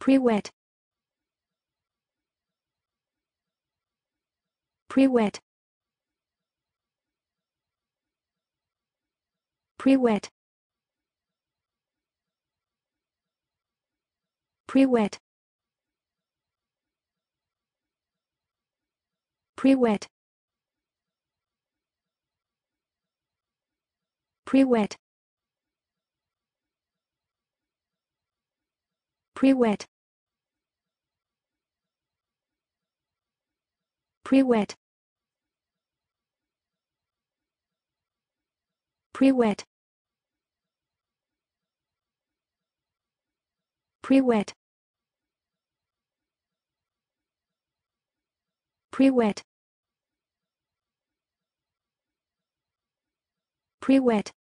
Prewett. Prewett. Prewett. Prewett. Prewett. Prewett. Prewett. Prewett. Prewett. Prewett. Prewett. Prewett.